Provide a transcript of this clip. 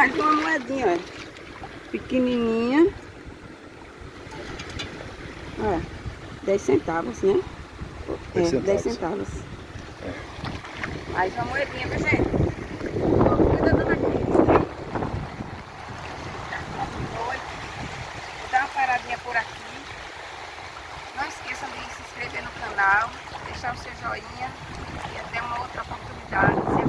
Mais uma moedinha, ó. Pequenininha. Ó, 10 centavos, né? 10 centavos. 10 centavos. Mais uma moedinha, viu, gente? Cuida da Cris, né? Vou dar uma paradinha por aqui. Não esqueçam de se inscrever no canal, deixar o seu joinha e até uma outra oportunidade.